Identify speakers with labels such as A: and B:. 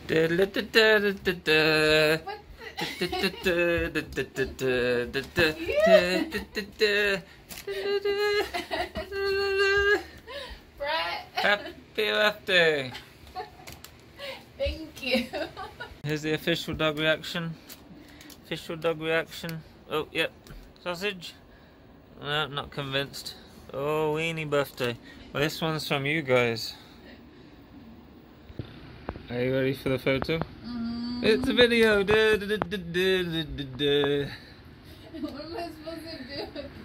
A: Happy birthday!
B: Thank you.
A: Here's the official dog reaction. Official dog reaction. Oh, yep. Sausage? No, not convinced. Oh, weenie birthday. Well, this one's from you guys. Are you ready for the photo? It's a video.
B: What am I supposed to do with